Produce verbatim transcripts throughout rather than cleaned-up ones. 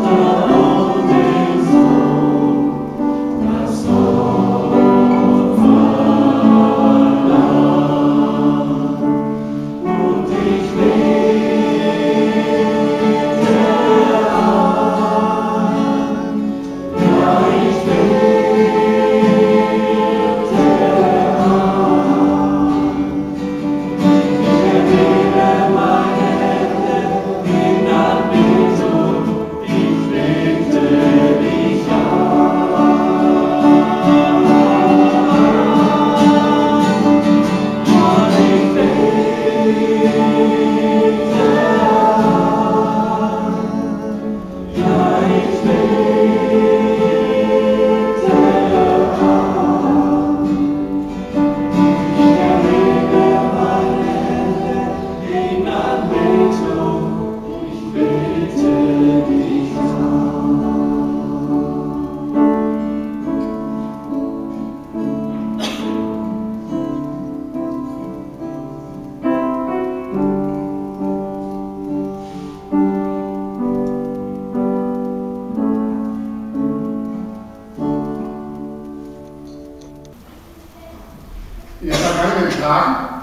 Tagen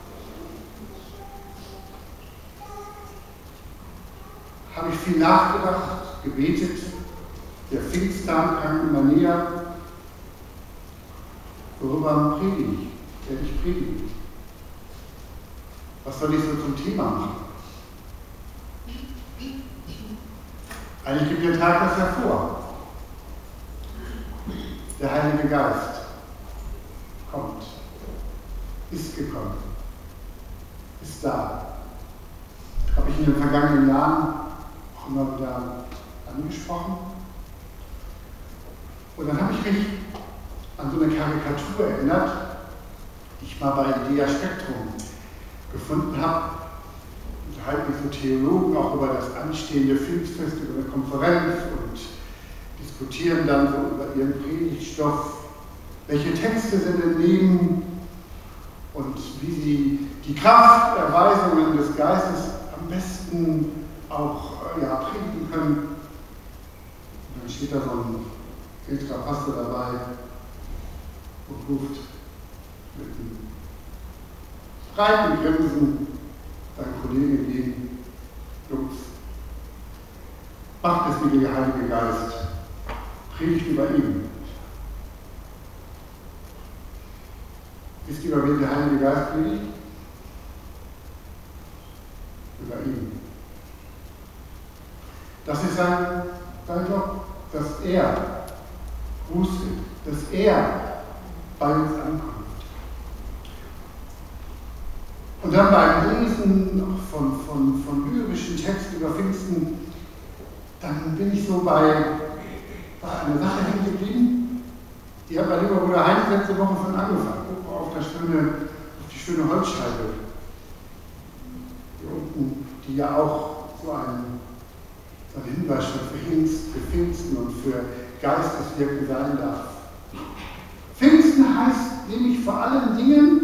habe ich viel nachgedacht, gebetet. Der Pfingsttag kam immer näher. Worüber predige ich? Werde ich predigen? Was soll ich so zum Thema machen? Eigentlich gibt der Tag das hervor. Der Heilige Geist kommt, ist gekommen, ist da. Habe ich in den vergangenen Jahren auch immer wieder angesprochen. Und dann habe ich mich an so eine Karikatur erinnert, die ich mal bei Idea Spektrum gefunden habe. Unterhalten mich so Theologen auch über das anstehende Pfingstfest, über eine Konferenz und diskutieren dann so über ihren Predigtstoff, welche Texte sie denn nehmen und wie sie die Krafterweisungen des Geistes am besten auch ja, predigen können. Und dann steht da so ein älterer Pastor dabei und ruft mit einem breiten Grinsen seinen Kollegen entgegen: Jungs, macht es wie der Heilige Geist, predigt über ihn. Wisst ihr, über wen der Heilige Geist predigt? Über ihn. Das ist sein, sein Job, dass er grüßt, dass er bei uns ankommt. Und dann beim Lesen von, von, von lyrischen Texten über Pfingsten, dann bin ich so bei, bei einer Sache hängen geblieben. Die hat mein lieber Bruder Heinz letzte Woche schon angefangen. Guck mal auf, das schöne, auf die schöne Holzscheibe. Hier unten, die ja auch so ein, so ein Hinweis schon für, Pfingst, für Pfingsten und für Geisteswirken sein darf. Pfingsten heißt nämlich vor allen Dingen,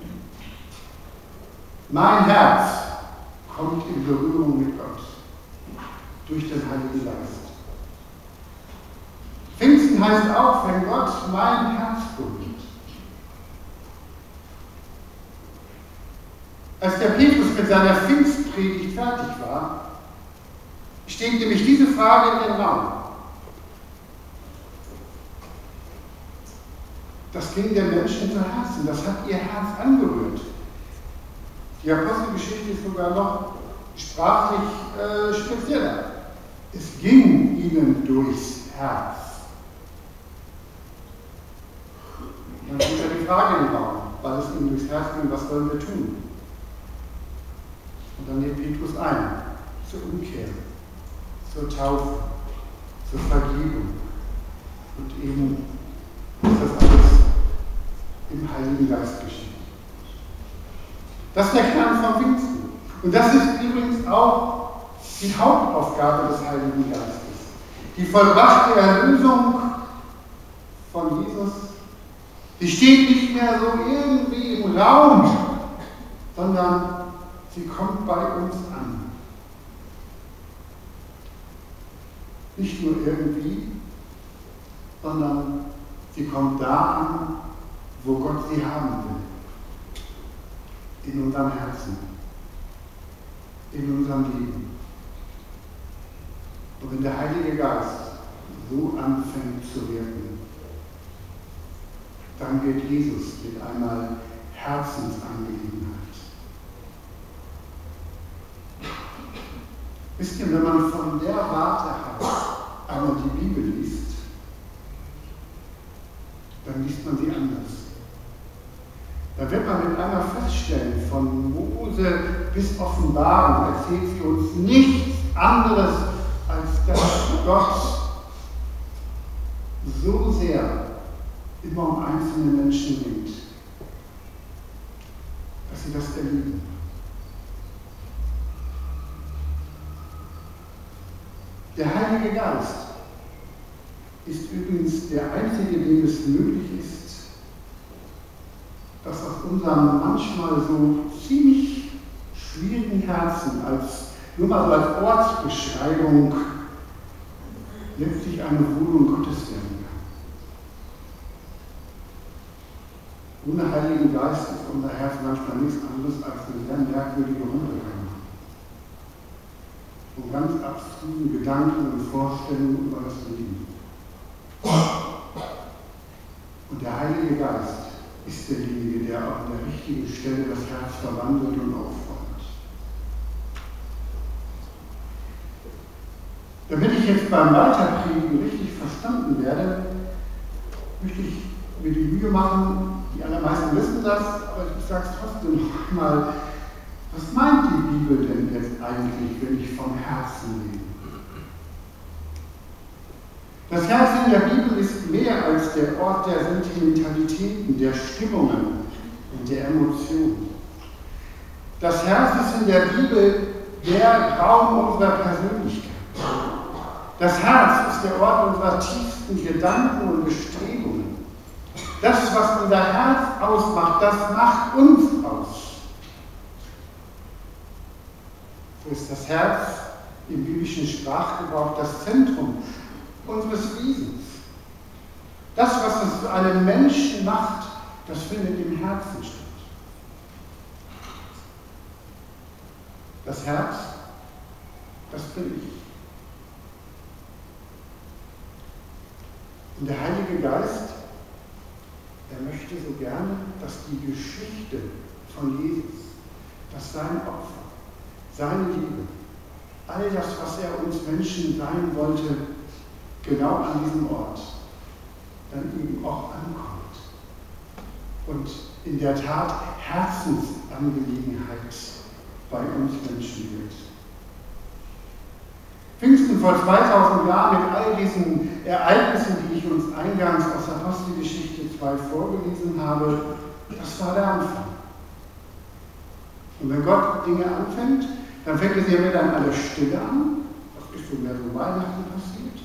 mein Herz kommt in Berührung mit Gott durch den Heiligen Geist. Pfingsten heißt auch, wenn Gott mein Herz berührt. Als der Petrus mit seiner Pfingstpredigt fertig war, steht nämlich diese Frage in den Raum. Das ging den Menschen zu Herzen, das hat ihr Herz angerührt. Die Apostelgeschichte ist sogar noch sprachlich äh, spezieller. Es ging ihnen durchs Herz. Dann kommt ja die Frage in den Raum, weil es ihnen durchs Herz ging, was wollen wir tun? Und dann lädt Petrus ein, zur Umkehr, zur Taufe, zur Vergebung. Und eben ist das alles im Heiligen Geist geschehen. Das ist der Kern von Pfingsten. Und das ist übrigens auch die Hauptaufgabe des Heiligen Geistes. Die vollbrachte Erlösung von Jesus, die steht nicht mehr so irgendwie im Raum, sondern sie kommt bei uns an. Nicht nur irgendwie, sondern sie kommt da an, wo Gott sie haben will. In unserem Herzen, in unserem Leben. Und wenn der Heilige Geist so anfängt zu wirken, dann wird Jesus mit einer Herzensangelegenheit. Wisst ihr, wenn man von der Warte her einmal die Bibel liest, dann liest man sie anders. Da wird man mit einmal feststellen, von Mose bis Offenbarung erzählt sie uns nichts anderes, als dass Gott so sehr immer um einzelne Menschen ringt, dass sie das erleben. Der Heilige Geist ist übrigens der einzige, dem es möglich ist, dass aus unserem manchmal so ziemlich schwierigen Herzen, als, nur mal so als Ortsbeschreibung, letztlich eine Wohnung Gottes werden kann. Ohne Heiligen Geist ist unser Herz manchmal nichts anderes als eine sehr merkwürdige Runtergang. Und ganz abstrusen Gedanken und Vorstellungen über das Leben. Und der Heilige Geist ist derjenige, der an der richtigen Stelle das Herz verwandelt und auffordert. Damit ich jetzt beim Weiterpredigen richtig verstanden werde, möchte ich mir die Mühe machen, die allermeisten wissen das, aber ich sage es trotzdem noch einmal, was meint die Bibel denn jetzt eigentlich, wenn ich vom Herzen rede? Das Herz in der Bibel ist mehr als der Ort der Sentimentalitäten, der Stimmungen und der Emotionen. Das Herz ist in der Bibel der Raum unserer Persönlichkeit. Das Herz ist der Ort unserer tiefsten Gedanken und Bestrebungen. Das, was unser Herz ausmacht, das macht uns aus. So ist das Herz im biblischen Sprachgebrauch das Zentrum unseres Wesens. Das, was es zu einem Menschen macht, das findet im Herzen statt. Das Herz, das bin ich. Und der Heilige Geist, er möchte so gerne, dass die Geschichte von Jesus, dass sein Opfer, seine Liebe, all das, was er uns Menschen sein wollte, genau an diesem Ort dann eben auch ankommt und in der Tat Herzensangelegenheit bei uns Menschen wird. Pfingsten vor zweitausend Jahren mit all diesen Ereignissen, die ich uns eingangs aus Apostelgeschichte zwei vorgelesen habe, das war der Anfang. Und wenn Gott Dinge anfängt, dann fängt es ja mit dann alles Stille an. Das ist so mehr so Weihnachten passiert.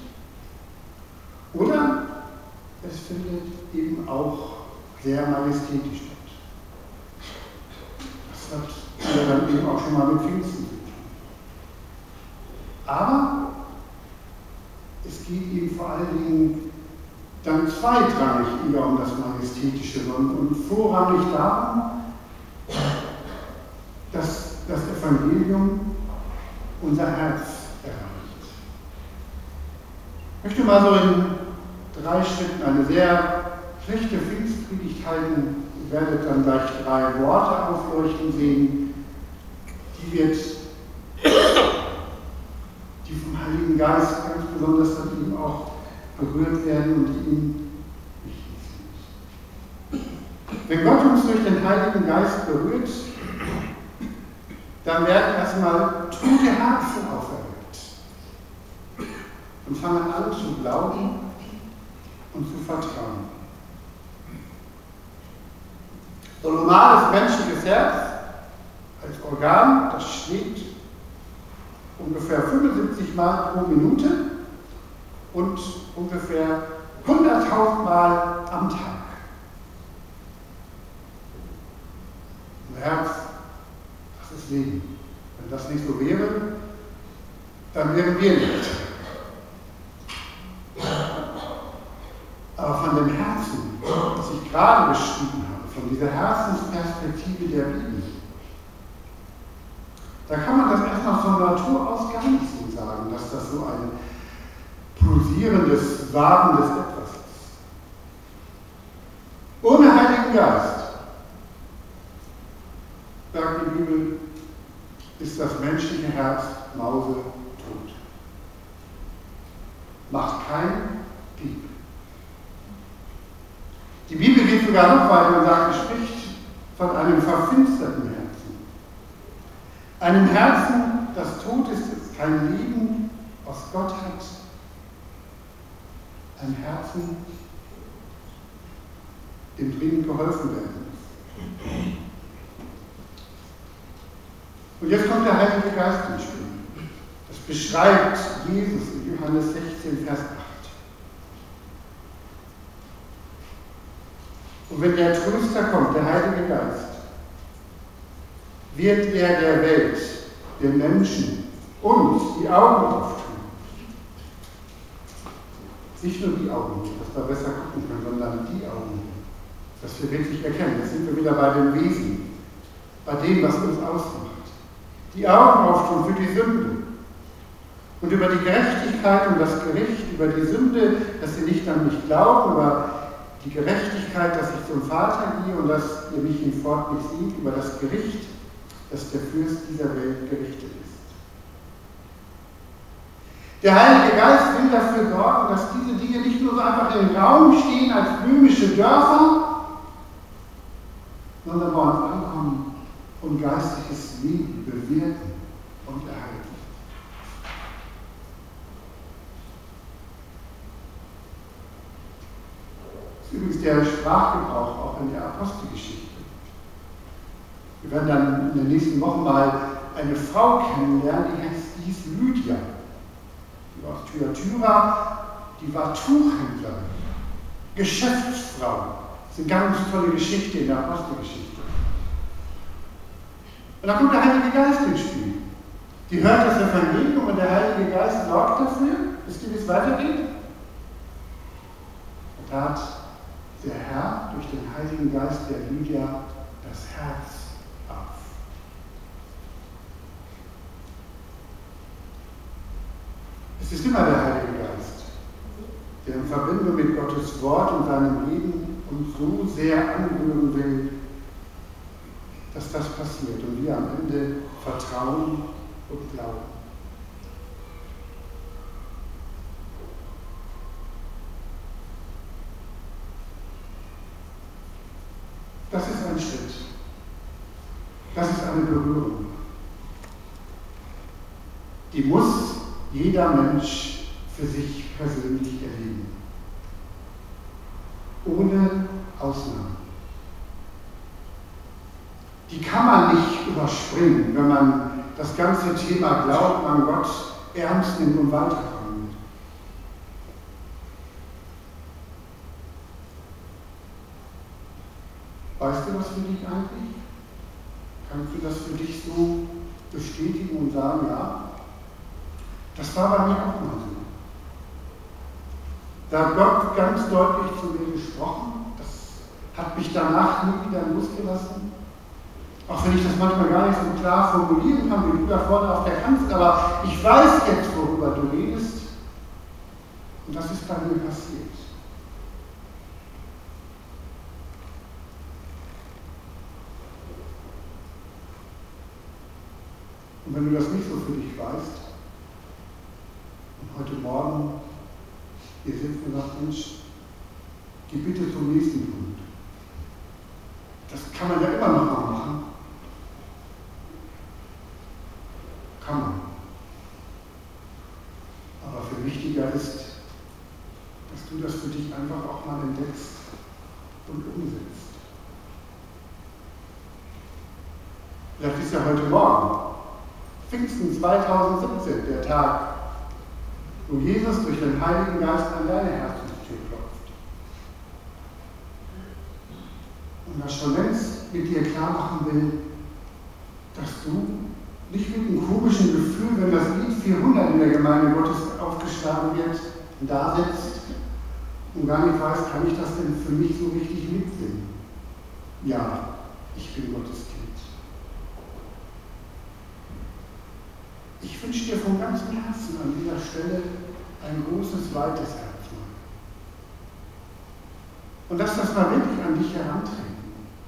Oder es findet eben auch sehr majestätisch statt. Das hat ja dann eben auch schon mal mit Pfingsten zu tun. Aber es geht eben vor allen Dingen dann zweitrangig eher um das Majestätische und vorrangig darum, dass das Evangelium unser Herz erreicht. Ich möchte mal so in drei Schritten eine sehr schlechte Pfingstpredigt halten. Ihr werdet dann gleich drei Worte aufleuchten sehen, die wird die vom Heiligen Geist ganz besonders dann eben auch berührt werden und die ihm wichtig sind. Wenn Gott uns durch den Heiligen Geist berührt, dann werden erstmal tote Herzen auferweckt und fangen an zu glauben und zu vertrauen. So ein normales menschliches Herz als Organ, das schlägt ungefähr fünfundsiebzig Mal pro Minute und ungefähr hunderttausend Mal am Tag. Unser Herz, das ist Leben. Wenn das nicht so wäre, dann wären wir nicht. Aber von dem Herzen, das ich gerade beschrieben habe, von dieser Herzensperspektive der Bibel, da kann man das erstmal von Natur aus gar nicht so sagen, dass das so ein pulsierendes, wabendes Etwas ist. Ohne Heiligen Geist, sagt die Bibel, ist das menschliche Herz mausetot. Macht kein Piep. Die Bibel geht sogar noch weiter und sagt, sie spricht von einem verfinsterten Herzen. Einem Herzen, das tot ist, das kein Leben aus Gott hat. Ein Herzen, dem dringend geholfen werden muss. Und jetzt kommt der Heilige Geist ins Spiel. Das beschreibt Jesus in Johannes sechzehn, Vers acht. Und wenn der Tröster kommt, der Heilige Geist, wird er der Welt, den Menschen, uns die Augen auftun. Nicht nur die Augen, dass wir besser gucken können, sondern die Augen, dass wir wirklich erkennen. Jetzt sind wir wieder bei dem Wesen, bei dem, was uns ausmacht. Die Augen auftun für die Sünde und über die Gerechtigkeit und das Gericht, über die Sünde, dass sie nicht an mich glauben, über die Gerechtigkeit, dass ich zum Vater gehe und dass ihr mich hinfort nicht seht, über das Gericht, dass der Fürst dieser Welt gerichtet ist. Der Heilige Geist will dafür sorgen, dass diese Dinge nicht nur so einfach im Raum stehen als böhmische Dörfer, sondern bei uns ankommen und geistliches Leben bewirken und erhalten. Das ist übrigens der Sprachgebrauch auch in der Apostelgeschichte. Wir werden dann in den nächsten Wochen mal eine Frau kennenlernen, die heißt, die hieß Lydia. Die war aus Thyatira, die war Tuchhändlerin, Geschäftsfrau. Das ist eine ganz tolle Geschichte in der Apostelgeschichte. Und dann kommt der Heilige Geist ins Spiel. Die hört das Evangelium und der Heilige Geist sorgt dafür. Wisst ihr, wie es weitergeht? Und da hat der Herr durch den Heiligen Geist der Lydia das Herz auf. Es ist immer der Heilige Geist, der in Verbindung mit Gottes Wort und seinem Leben uns so sehr anrühren will, dass das passiert und wir am Ende vertrauen und glauben. Das ist ein Schritt. Das ist eine Berührung. Die muss jeder Mensch für sich persönlich erleben. Ohne Ausnahme. Die kann man nicht überspringen, wenn man das ganze Thema Glauben an Gott ernst nimmt und weiterkommen will. Weißt du das für dich eigentlich? Kannst du das für dich so bestätigen und sagen, ja, das war bei mir auch mal so. Da hat Gott ganz deutlich zu mir gesprochen, das hat mich danach nie wieder losgelassen. Auch wenn ich das manchmal gar nicht so klar formulieren kann, wie du da vorne auf der Kanzel, aber ich weiß jetzt, worüber du redest. Und das ist bei mir passiert. Und wenn du das nicht so für dich weißt, und heute Morgen hier sitzt und sagt, Mensch, geh bitte zum nächsten Punkt. Das kann man ja immer noch mal machen. Kann man. Aber viel wichtiger ist, dass du das für dich einfach auch mal entdeckst und umsetzt. Vielleicht ist ja heute Morgen, Pfingsten zweitausendsiebzehn, der Tag, wo Jesus durch den Heiligen Geist an deine Herzenstür klopft. Und das schon längst mit dir klar machen will, dass du nicht mit einem komischen Gefühl, wenn das Lied vierhundert in der Gemeinde Gottes aufgeschlagen wird, da sitzt und gar nicht weiß, kann ich das denn für mich so richtig mitsingen? Ja, ich bin Gottes Kind. Ich wünsche dir von ganzem Herzen an dieser Stelle ein großes, weites Herz. Und lass das mal wirklich an dich herantreten.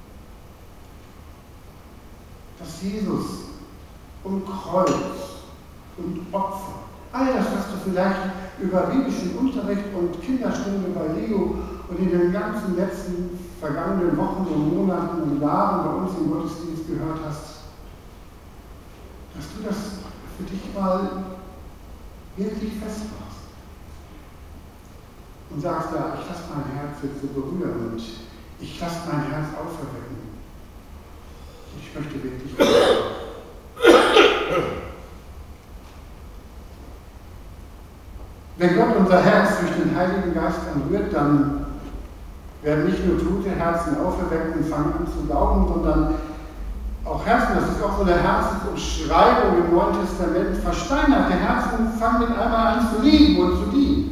Dass Jesus und Kreuz und Opfer, all das, was du vielleicht über biblischen Unterricht und Kinderstunde bei Leo und in den ganzen letzten vergangenen Wochen und Monaten und Jahren bei uns im Gottesdienst gehört hast, dass du das für dich mal wirklich festmachst. Und sagst, ja, ich lasse mein Herz jetzt so berühren und ich lasse mein Herz auferwecken. Ich möchte wirklich. Wenn Gott unser Herz durch den Heiligen Geist anrührt, dann werden nicht nur tote Herzen auferweckt und fangen an zu glauben, sondern auch Herzen, das ist auch so eine Herzensumschreibung im Neuen Testament, versteinerte Herzen fangen mit einmal an zu lieben und zu dienen.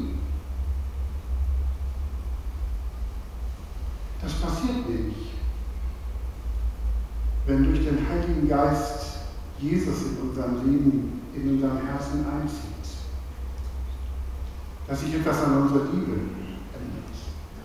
Das passiert nicht, wenn durch den Heiligen Geist Jesus in unserem Leben, in unserem Herzen einzieht. Dass sich etwas an unserer Liebe ändert.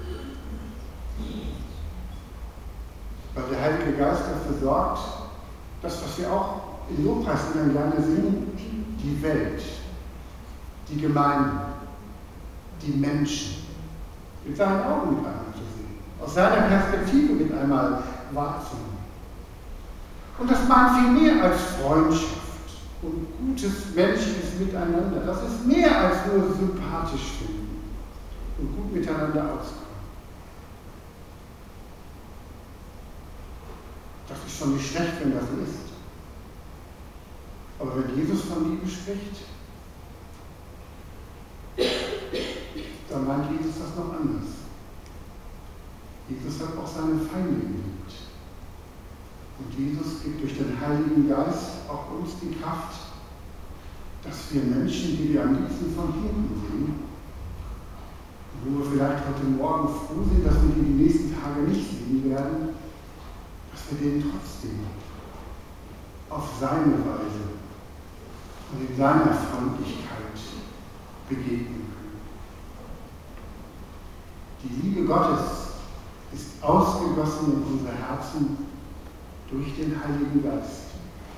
Weil der Heilige Geist dafür sorgt, dass, was wir auch in Lobpreisliedern gerne singen, die Welt, die Gemeinde, die Menschen mit seinen Augen mit einmal zu sehen, aus seiner Perspektive mit einmal wahrzunehmen. Und das meint viel mehr als Freundschaft und gutes menschliches Miteinander. Das ist mehr als nur sympathisch finden und gut miteinander auskommen. Das ist schon nicht schlecht, wenn das so ist. Aber wenn Jesus von Liebe spricht, dann meint Jesus das noch anders. Jesus hat auch seine Feinde geliebt. Und Jesus gibt durch den Heiligen Geist auch uns die Kraft, dass wir Menschen, die wir am liebsten von hinten sehen, wo wir vielleicht heute Morgen froh sind, dass wir die die nächsten Tage nicht sehen werden, dass wir denen trotzdem auf seine Weise und in seiner Freundlichkeit begegnen können. Die Liebe Gottes ist ausgegossen in unsere Herzen durch den Heiligen Geist.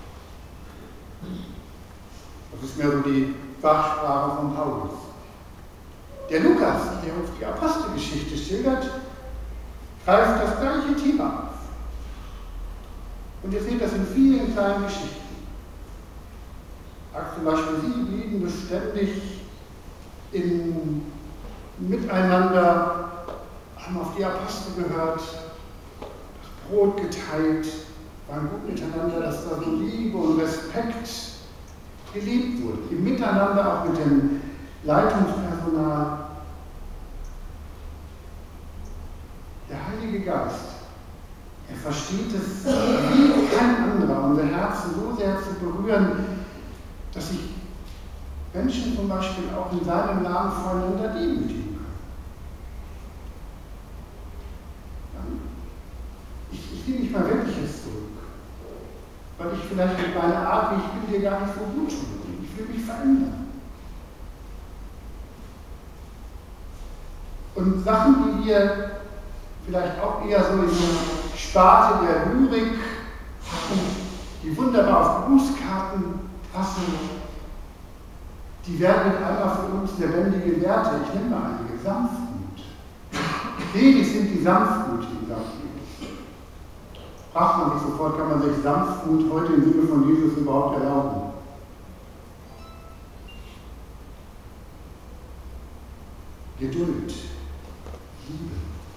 Das ist mehr so die Fachsprache von Paulus. Der Lukas, der uns die Apostelgeschichte schildert, greift das gleiche Thema auf. Und ihr seht das in vielen kleinen Geschichten. Zum Beispiel, sie blieben beständig im Miteinander, haben auf die Apostel gehört, das Brot geteilt, waren gut miteinander, dass da so Liebe und Respekt gelebt wurde. Im Miteinander auch mit dem Leitungspersonal. Der Heilige Geist, er versteht es wie kein anderer, unser Herzen so sehr zu berühren, dass sich Menschen zum Beispiel auch in seinem Namen voneinander demütigen können. Ich, ich nehme mich mal wirklich jetzt zurück, weil ich vielleicht mit meiner Art, wie ich bin, dir gar nicht so gut tue. Ich will mich verändern. Und Sachen, die wir vielleicht auch eher so in der Sparte der Lyrik, die wunderbar auf Grußkarten passen, die werden mit einmal für uns lebendige Werte. Ich nenne mal einige. Sanftmut. Selig sind die Sanftmutigen, sagt Jesus. Fragt man sich sofort, kann man sich Sanftmut heute im Sinne von Jesus überhaupt erlauben? Geduld, Liebe.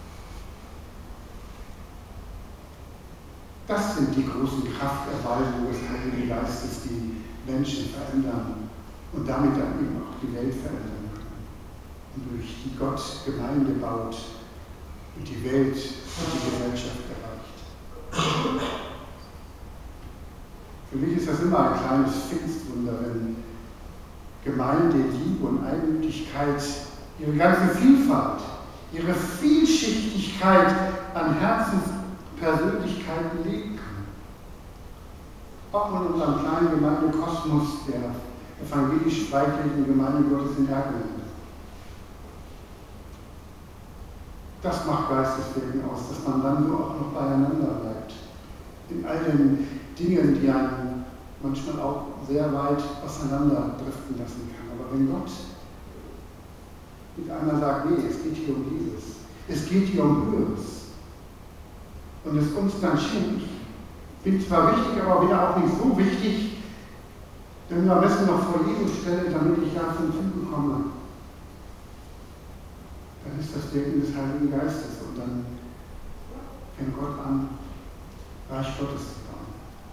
Das sind die großen Krafterweisungen des Heiligen Geistes, die Menschen verändern und damit dann eben auch die Welt verändern können. Und durch die Gott Gemeinde baut und die Welt und die Gesellschaft erreicht. Für mich ist das immer ein kleines Pfingstwunder, wenn Gemeinde, Liebe und Einmütigkeit ihre ganze Vielfalt ihre Vielschichtigkeit an Herzenspersönlichkeiten leben kann. Auch in unserem kleinen Gemeindekosmos der evangelisch-freikirchlichen Gemeinde Gottes in Erkelenz. Das macht Geisteswirken aus, dass man dann so auch noch beieinander bleibt. In all den Dingen, die einen manchmal auch sehr weit auseinander driften lassen kann. Aber wenn Gott mit einmal sagt, nee, es geht hier um Jesus, es geht hier um Höheres und es uns dann schenkt, bin zwar wichtig, aber wieder auch nicht so wichtig, wenn wir am besten noch vor Jesus stellen, damit ich da zum Zuge komme, dann ist das Wirken des Heiligen Geistes und dann fängt Gott an, Reich Gottes zu bauen.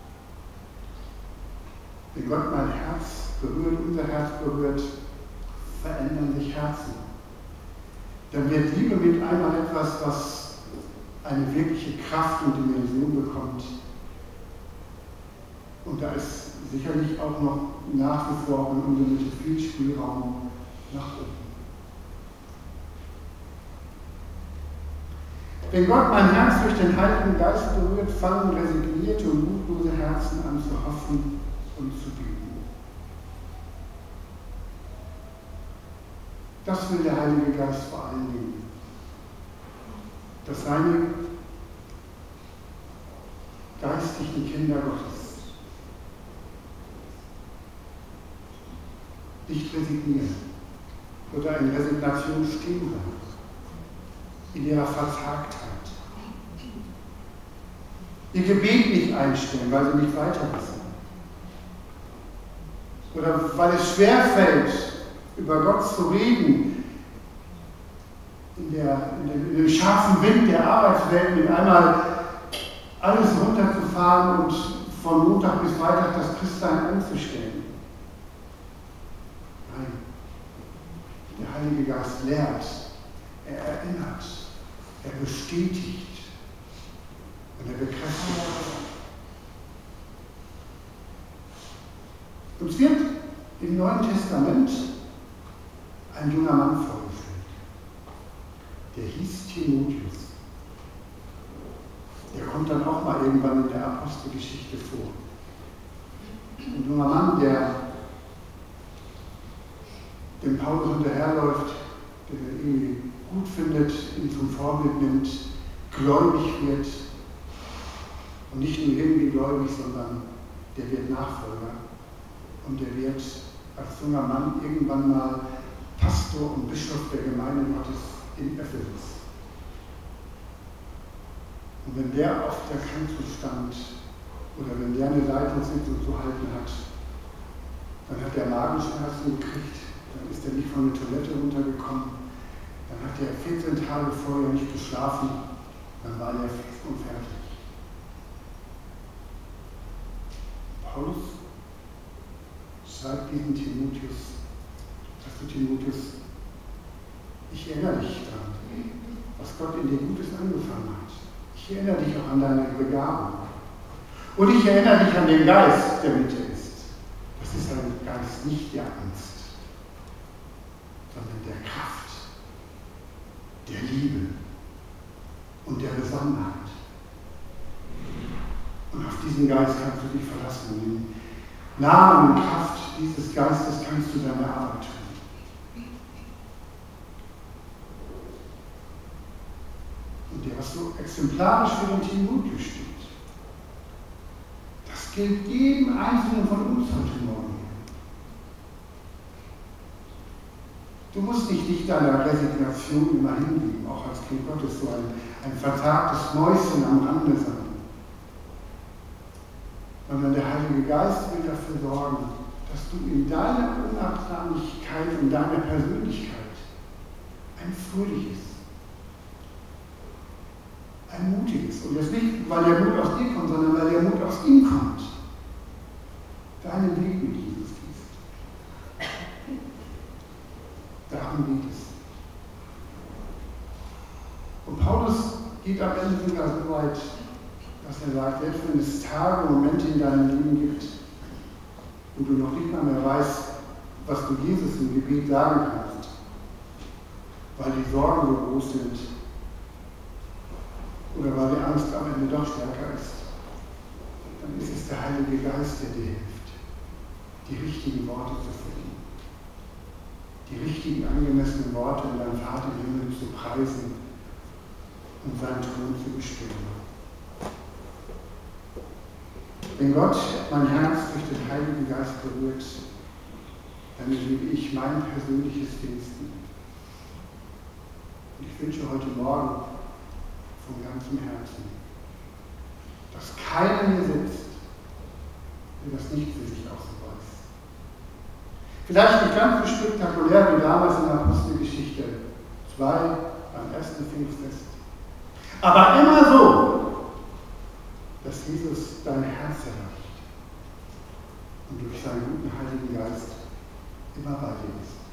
Wenn Gott mein Herz berührt, unser Herz berührt, verändern sich Herzen. Dann wird Liebe mit einmal etwas, was eine wirkliche Kraft und Dimension bekommt. Und da ist sicherlich auch noch nach wie vor in unserer Mitte viel Spielraum nach oben. Wenn Gott mein Herz durch den Heiligen Geist berührt, fangen resignierte und mutlose Herzen an zu hoffen und zu beten. Das will der Heilige Geist vor allen Dingen. Dass seine geistlichen Kinder Gottes nicht resignieren oder in Resignation stehen bleiben, in ihrer Verzagtheit. Ihr Gebet nicht einstellen, weil sie nicht weiter wissen. Oder weil es schwerfällt, über Gott zu reden, in, der, in, dem, in dem scharfen Wind der Arbeitswelt mit einmal alles runterzufahren und von Montag bis Freitag das Christsein anzustellen. Nein, der Heilige Geist lehrt, er erinnert, er bestätigt und er bekräftigt. Uns wird im Neuen Testament ein junger Mann vorgestellt, der hieß Timotheus. Der kommt dann auch mal irgendwann in der Apostelgeschichte vor. Ein junger Mann, der dem Paulus hinterherläuft, den er irgendwie gut findet, ihn zum Vorbild nimmt, gläubig wird und nicht nur irgendwie gläubig, sondern der wird Nachfolger und der wird als junger Mann irgendwann mal Pastor und Bischof der Gemeinde Gottes in Ephesus. Und wenn der auf der Kanzel stand oder wenn der eine Leitungssitzung zu halten hat, dann hat der Magenschmerzen gekriegt, dann ist er nicht von der Toilette runtergekommen, dann hat er vierzehn Tage vorher nicht geschlafen, dann war er fix und fertig. Paulus schreibt diesen Timotheus, dass du Timotheus, ich erinnere dich daran, was Gott in dir Gutes angefangen hat. Ich erinnere dich auch an deine Begabung. Und ich erinnere dich an den Geist, der mit dir ist. Das ist ein Geist nicht der Angst, sondern der Kraft, der Liebe und der Besonnenheit. Und auf diesen Geist kannst du dich verlassen. Und im Namen und Kraft dieses Geistes kannst du deine Arbeit tun. Und der, was so exemplarisch für den Timotheus steht, das gilt jedem Einzelnen von uns heute Morgen. Du musst nicht dich deiner Resignation immer hingeben, auch als Kind Gottes, so ein, ein verzagtes Mäuschen am Rande sein. Sondern der Heilige Geist will dafür sorgen, dass du in deiner Unnachahmlichkeit und deiner Persönlichkeit ein fröhliches, ein mutiges, und das nicht, weil der Mut aus dir kommt, sondern weil der Mut aus ihm kommt, deinen Weg mit Jesus gehst. Darum geht es. Und Paulus geht am Ende sogar so weit, dass er sagt, selbst wenn es Tage und Momente in deinem Leben gibt, wo du noch nicht mal mehr weißt, was du Jesus im Gebet sagen kannst, weil die Sorgen so groß sind oder weil die Angst am Ende doch stärker ist, dann ist es der Heilige Geist, der dir hilft, die richtigen Worte zu finden, die richtigen, angemessenen Worte in deinem Vater im Himmel zu preisen und seinen Thron zu bestimmen. Wenn Gott mein Herz durch den Heiligen Geist berührt, dann liebe ich mein persönliches Diensten. Und ich wünsche heute Morgen von ganzem Herzen, dass keiner hier sitzt, der das nicht für sich außen weiß. Vielleicht nicht ganz so spektakulär wie damals in der Apostelgeschichte zwei beim ersten Pfingstfest. Aber immer so, dass Jesus dein Herz erreicht und durch seinen guten Heiligen Geist immer bei dir ist.